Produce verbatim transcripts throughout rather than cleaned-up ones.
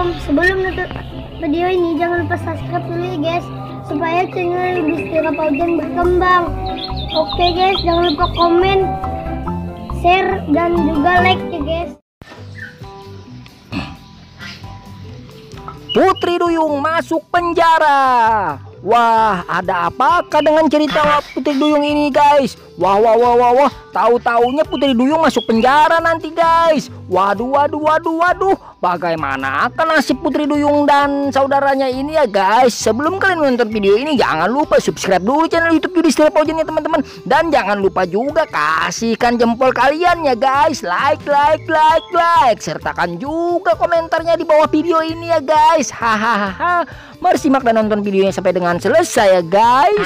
Assalamualaikum. Sebelum nonton video ini jangan lupa subscribe dulu ya guys, supaya channel Bistira Paujan berkembang. Oke guys, jangan lupa komen, share, dan juga like ya guys. Putri Duyung masuk penjara. Wah, ada apakah dengan cerita Putri Duyung ini guys? Wah, wah, wah, wah, wah. Tahu-taunya Putri Duyung masuk penjara nanti guys. Waduh, waduh, waduh, waduh. Bagaimana akan nasib Putri Duyung dan saudaranya ini ya guys? Sebelum kalian menonton video ini, jangan lupa subscribe dulu channel YouTube Yudhistira Paujan ya teman-teman. Dan jangan lupa juga kasihkan jempol kalian ya guys. Like, like, like, like. Sertakan juga komentarnya di bawah video ini ya guys. Hahaha. Mari simak dan nonton videonya sampai dengan selesai ya guys.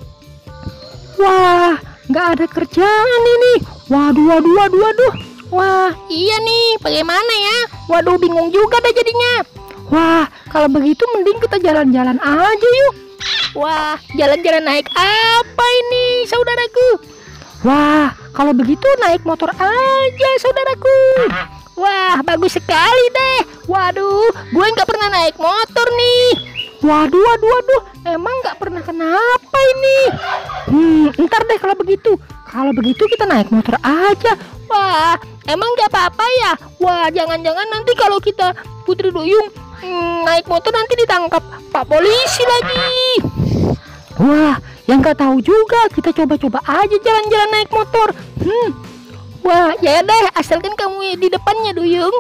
Wah, nggak ada kerjaan ini. Waduh, waduh, waduh, waduh. Wah, iya nih, bagaimana ya? Waduh, bingung juga deh jadinya. Wah, kalau begitu mending kita jalan-jalan aja yuk. Wah, jalan-jalan naik apa ini, saudaraku? Wah, kalau begitu naik motor aja, saudaraku. Wah, bagus sekali deh. Waduh, gue nggak pernah naik motor nih. Waduh, waduh, waduh, emang nggak pernah kenapa ini? Hmm, ntar deh kalau begitu. Kalau begitu kita naik motor aja. Wah, emang nggak apa-apa ya? Wah, jangan-jangan nanti kalau kita Putri Duyung hmm, naik motor nanti ditangkap Pak Polisi lagi. Wah, yang nggak tahu juga, kita coba-coba aja jalan-jalan naik motor. Hmm, wah, ya deh, asalkan kamu di depannya Duyung.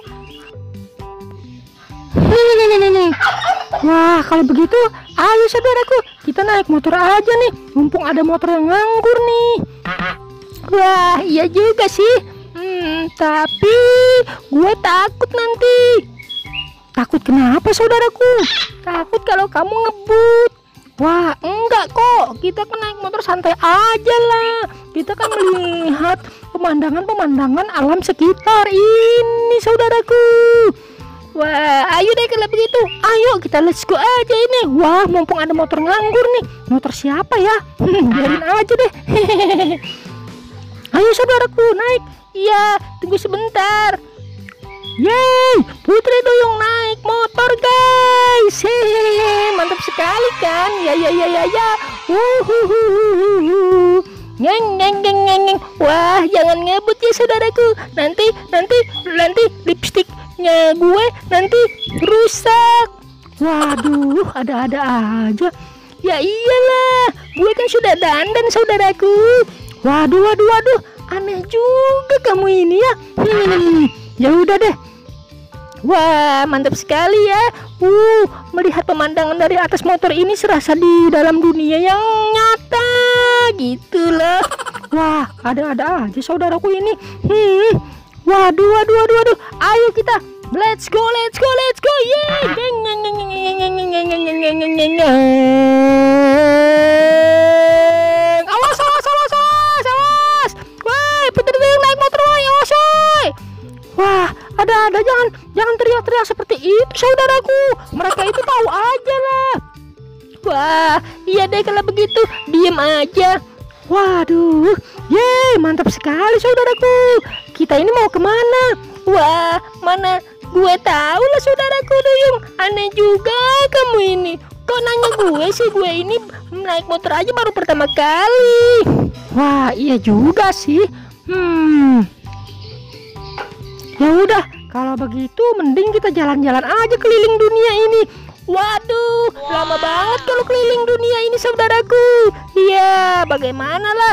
Wah, kalau begitu ayo saudaraku, kita naik motor aja nih, mumpung ada motor yang nganggur nih. Wah, iya juga sih. Hmm, tapi gue takut nanti. Takut kenapa saudaraku? Takut kalau kamu ngebut. Wah, enggak kok, kita kan naik motor santai aja lah. Kita kan melihat pemandangan-pemandangan alam sekitar ini saudaraku. Wah, ayo deh kalau begitu. Ayo kita let's go aja ini. Wah, mumpung ada motor nganggur nih. Motor siapa ya? Hmm, biarin aja deh. Ayo saudaraku, naik. Iya, tunggu sebentar. Yeay, Putri Duyung naik motor guys. Hehehe, mantap sekali kan? Ya ya ya ya ya. Uhuhuhuhu. Ngeng ngeng ngeng ngeng. Wah, jangan ngebut ya saudaraku. Nanti nanti nanti lipstiknya gue nanti rusak. Waduh, ada-ada aja. Ya iyalah, gue kan sudah dandan saudaraku. Waduh, waduh, waduh, aneh juga kamu ini ya. Hmm, ya udah deh. Wah, mantap sekali ya. Uh, melihat pemandangan dari atas motor ini serasa di dalam dunia yang nyata gitulah. Wah, ada-ada aja saudaraku ini. Hmm, waduh, waduh, waduh, waduh. Ayo kita, let's go, let's go, let's go. Yeay. Awas, awas, awas, awas, awas. Woi, Putri Duyung naik motor, woi, awas, woi. Wah, ada-ada, jangan jangan teriak-teriak seperti itu saudaraku. Mereka itu tahu aja lah. Wah, iya deh kalau begitu, diem aja. Waduh, yeay, mantap sekali saudaraku. Kita ini mau kemana? Wah, mana gue tahu lah saudaraku Duyung. Aneh juga kamu ini. Kok nanya gue sih? Gue ini naik motor aja baru pertama kali. Wah, iya juga sih. Hmm. Ya udah, kalau begitu mending kita jalan-jalan aja keliling dunia ini. Waduh, lama banget kalau keliling dunia ini saudaraku. Iya, bagaimana lah.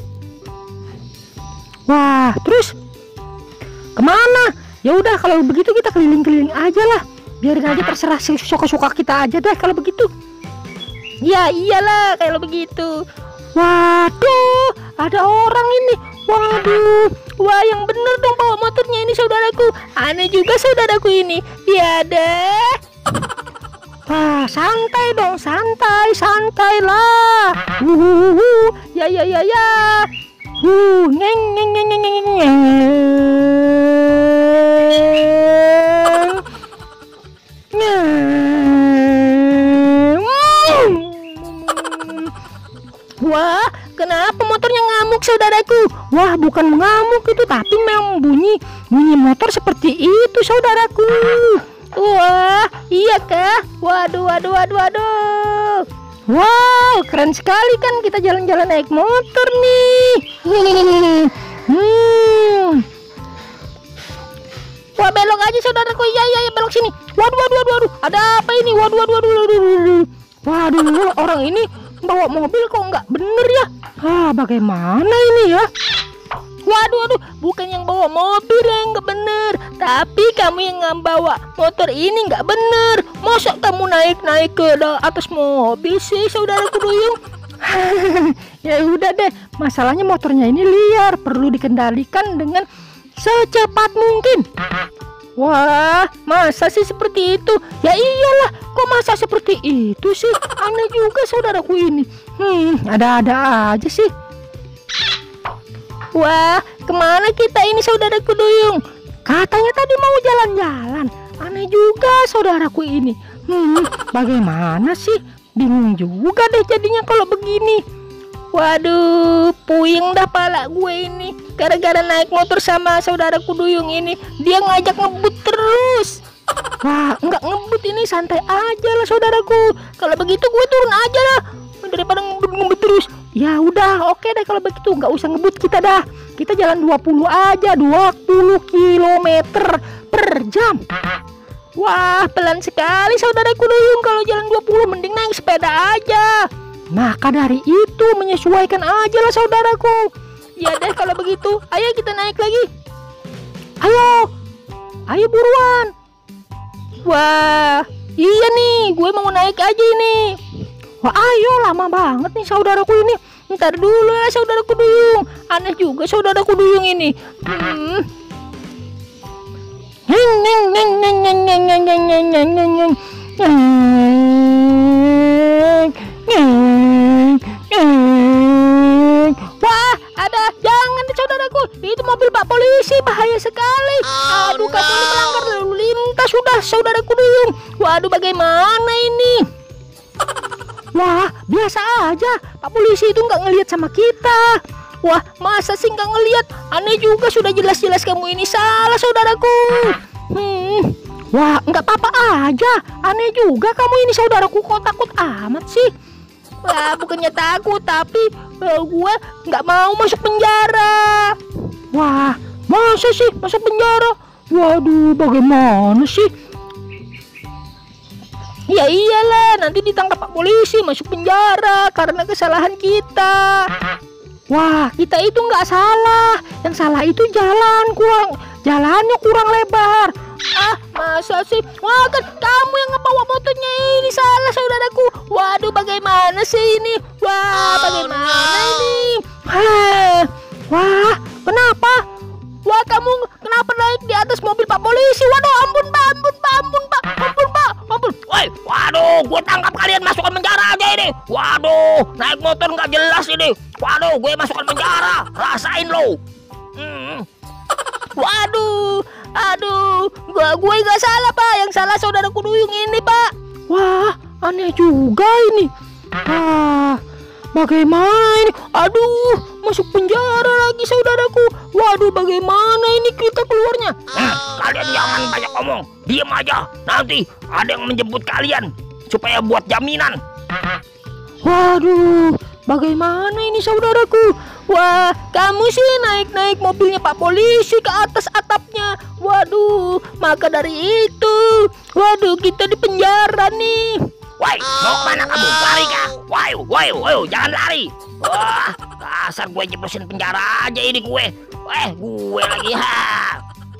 Wah, terus kemana? Ya udah, kalau begitu kita keliling-keliling aja lah. Biarin aja, terserah suka-suka kita aja deh kalau begitu. Ya iyalah kalau begitu. Waduh, ada orang ini. Waduh, wah yang bener dong bawa motornya ini saudaraku. Aneh juga saudaraku ini. Ya deh. Wah, santai dong, santai, santai lah. Uhuhuhu, ya ya ya ya. Uh, ngeng ngeng ngeng ngeng ngeng ngeng. Wah, kenapa motornya ngamuk saudaraku? Wah, bukan mengamuk itu, tapi memang bunyi bunyi motor seperti itu saudaraku. Wah, Wah, iya kah? Waduh, waduh, waduh, waduh. Wow, keren sekali kan kita jalan-jalan naik motor nih. Hmm. Wah, belok aja saudaraku. Iya, iya, iya, belok sini. Waduh, waduh, waduh, waduh. Ada apa ini? Waduh, waduh, waduh, waduh, waduh. Waduh, orang ini bawa mobil kok nggak bener ya? Ah, bagaimana ini ya? Waduh, waduh, bukan yang bawa mobil yang nggak bener, tapi kamu yang bawa motor ini nggak bener. Masa kamu naik-naik ke atas mobil sih, saudaraku duyung? Ya udah deh, masalahnya motornya ini liar, perlu dikendalikan dengan secepat mungkin. Wah, masa sih seperti itu? Ya iyalah, kok masa seperti itu sih? Aneh juga saudaraku ini. Hmm, ada-ada aja sih. Wah, kemana kita ini saudaraku duyung? Katanya tadi mau jalan-jalan. Aneh juga saudaraku ini. Hmm, bagaimana sih? Bingung juga deh jadinya kalau begini. Waduh, puyeng dah pala gue ini. Gara-gara naik motor sama saudaraku duyung ini, dia ngajak ngebut terus. Wah, enggak ngebut ini, santai aja lah saudaraku. Kalau begitu gue turun aja lah, daripada ngebut-ngebut terus. Ya udah, oke deh kalau begitu, nggak usah ngebut kita dah. Kita jalan dua puluh aja, dua puluh kilometer per jam. Wah, pelan sekali saudaraku duyung. Kalau jalan dua puluh mending naik sepeda aja. Maka dari itu menyesuaikan aja lah saudaraku. Ya deh kalau begitu, ayo kita naik lagi. Ayo, ayo buruan. Wah, iya nih, gue mau naik aja ini. Wah, ayo, lama banget nih saudaraku ini. Ntar dulu ya saudaraku duyung. Aneh juga saudaraku duyung ini. Hmm. Neng neng neng neng neng neng neng neng neng neng neng neng. Wah, ada, jangan deh saudaraku. Itu mobil Pak Polisi, bahaya sekali. Aduh, kamu ini melanggar lalu lintas sudah saudaraku duyung. Waduh, bagaimana ini? Wah, biasa aja. Pak Polisi itu nggak ngelihat sama kita. Wah, masa sih nggak ngelihat? Aneh juga, sudah jelas-jelas kamu ini salah saudaraku. Hmm. Wah, nggak apa-apa aja. Aneh juga kamu ini saudaraku, kok takut amat sih? Wah, bukannya takut, tapi uh, gue nggak mau masuk penjara. Wah, masa sih masuk penjara? Waduh, bagaimana sih? Ya iyalah, nanti ditangkap Pak Polisi, masuk penjara karena kesalahan kita. Wah, kita itu nggak salah. Yang salah itu jalan kurang, jalannya kurang lebar. Ah, masa sih? Wah, kan kamu yang ngebawa motornya ini salah saudaraku. Waduh, bagaimana sih ini? Wah, bagaimana ini? Heh, wah, kenapa? Wah, kamu kenapa naik di atas mobil Pak Polisi? Waduh, ampun Pak, ampun Pak, ampun Pak, ampun Pak, ampun. Woi, waduh, gue tangkap kalian, masukkan penjara aja ini. Waduh, naik motor nggak jelas ini. Waduh, gue masukkan penjara, rasain lo. Hmm. Waduh, aduh, gue gue nggak salah Pak, yang salah saudaraku duyung ini Pak. Wah, aneh juga ini. Ah, bagaimana ini? Aduh, masuk penjara lagi saudaraku. Waduh, bagaimana ini kita keluarnya? Nah, kalian jangan banyak ngomong, diam aja. Nanti ada yang menjemput kalian supaya buat jaminan. Waduh, bagaimana ini saudaraku? Wah, kamu sih naik-naik mobilnya Pak Polisi ke atas atapnya. Waduh, maka dari itu, waduh, kita di penjara nih. Woi, mau kemana kamu? Lari kah? Woi, woi, woi, jangan lari. Wah, dasar gue jeblosin penjara aja ini gue. Eh, gue lagi ha.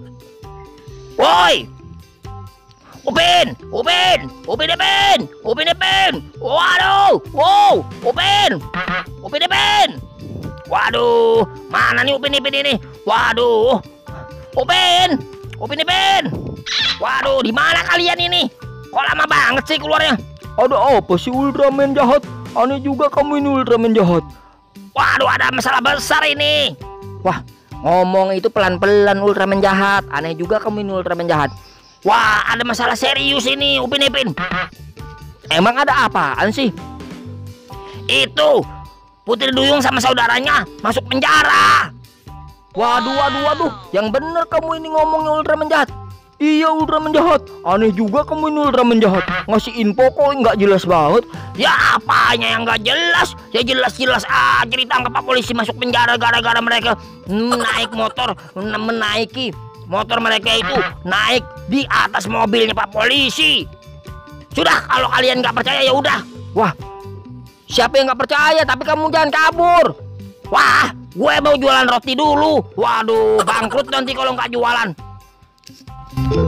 Woi, Upin, Upin, Upin Upin, Upin Upin. Waduh, wow, Upin, Upin Upin. Waduh, mana nih Upin Upin ini? Waduh, Upin, Upin Upin. Waduh, di mana kalian ini? Kok lama banget sih keluarnya? Ada apa sih Ultraman jahat? Aneh juga kamu ini Ultraman jahat. Waduh, ada masalah besar ini. Wah, ngomong itu pelan-pelan Ultraman jahat. Aneh juga kamu ini Ultraman jahat. Wah, ada masalah serius ini Upin Ipin. Emang ada apaan sih? Itu Putri Duyung sama saudaranya masuk penjara. Waduh, waduh, waduh. Yang bener kamu ini ngomongnya Ultraman jahat. Iya Ultraman jahat. Aneh juga kamu ini Ultraman jahat. Ngasih info kok nggak jelas banget. Ya apanya yang nggak jelas? Ya jelas-jelas aja ditangkap Pak Polisi, masuk penjara gara-gara mereka naik motor, menaiki motor mereka itu naik di atas mobilnya Pak Polisi. Sudah, kalau kalian nggak percaya ya udah. Wah, siapa yang nggak percaya? Tapi kamu jangan kabur. Wah, gue mau jualan roti dulu. Waduh, bangkrut nanti kalau nggak jualan.